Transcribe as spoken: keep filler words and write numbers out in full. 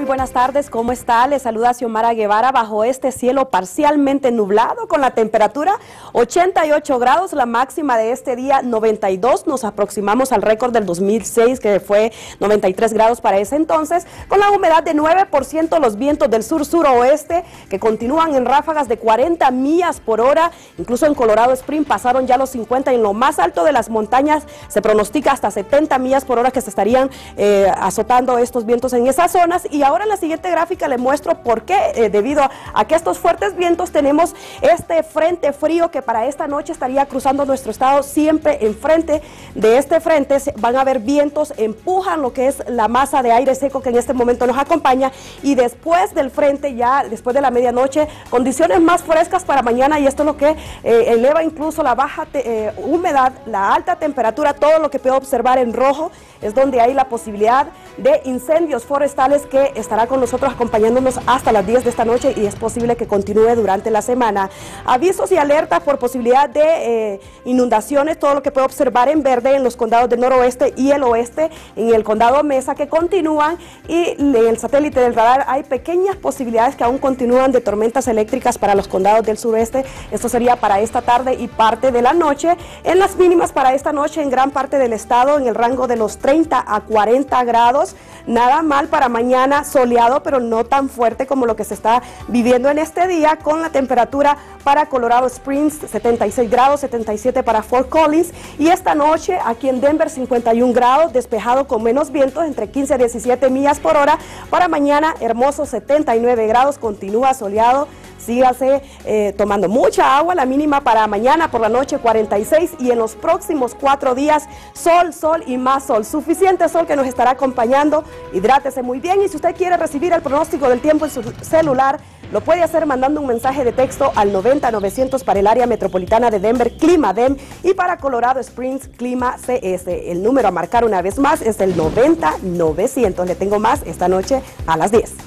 buenas tardes, ¿cómo está? Les saluda Xiomara Guevara bajo este cielo parcialmente nublado con la temperatura ochenta y ocho grados, la máxima de este día noventa y dos, nos aproximamos al récord del dos mil seis que fue noventa y tres grados para ese entonces, con la humedad de nueve por ciento, los vientos del sur-suroeste que continúan en ráfagas de cuarenta millas por hora, incluso en Colorado Springs pasaron ya los cincuenta y en lo más alto de las montañas se pronostica hasta setenta millas por hora que se estarían eh, azotando estos vientos en esas zonas. Y ahora en la siguiente gráfica le muestro por qué, eh, debido a que estos fuertes vientos tenemos este frente frío que para esta noche estaría cruzando nuestro estado. Siempre enfrente de este frente van a haber vientos, empujan lo que es la masa de aire seco que en este momento nos acompaña, y después del frente, ya después de la medianoche, condiciones más frescas para mañana, y esto es lo que eh, eleva incluso la baja te, eh, humedad, la alta temperatura. Todo lo que puedo observar en rojo es donde hay la posibilidad de incendios forestales que estará con nosotros acompañándonos hasta las diez de esta noche y es posible que continúe durante la semana. Avisos y alertas por posibilidad de eh, inundaciones, todo lo que puedo observar en verde en los condados del noroeste y el oeste, en el condado Mesa, que continúan, y en el satélite del radar hay pequeñas posibilidades que aún continúan de tormentas eléctricas para los condados del sureste. Esto sería para esta tarde y parte de la noche. En las mínimas para esta noche en gran parte del estado en el rango de los treinta a cuarenta grados, nada mal para mañana, soleado pero no tan fuerte como lo que se está viviendo en este día, con la temperatura para Colorado Springs setenta y seis grados, setenta y siete para Fort Collins, y esta noche aquí en Denver cincuenta y un grados, despejado con menos vientos entre quince a diecisiete millas por hora. Para mañana hermoso setenta y nueve grados, continúa soleado. Sígase eh, tomando mucha agua, la mínima para mañana por la noche cuarenta y seis, y en los próximos cuatro días sol, sol y más sol, suficiente sol que nos estará acompañando. Hidrátese muy bien, y si usted quiere recibir el pronóstico del tiempo en su celular, lo puede hacer mandando un mensaje de texto al noventa novecientos para el área metropolitana de Denver, Clima Dem, y para Colorado Springs, Clima C S. El número a marcar una vez más es el noventa novecientos. Le tengo más esta noche a las diez.